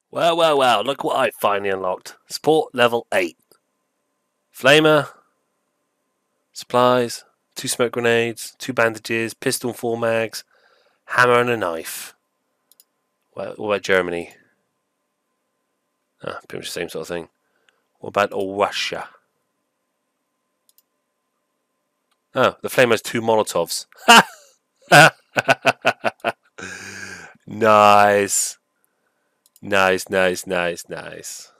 Well, well, well, look what I finally unlocked. Support level 8. Flamer. Supplies. 2 smoke grenades. 2 bandages. Pistol and 4 mags. Hammer and a knife. What about Germany? Pretty much the same sort of thing. What about Russia? Oh, the flame has 2 Molotovs. Nice. Nice, nice, nice, nice.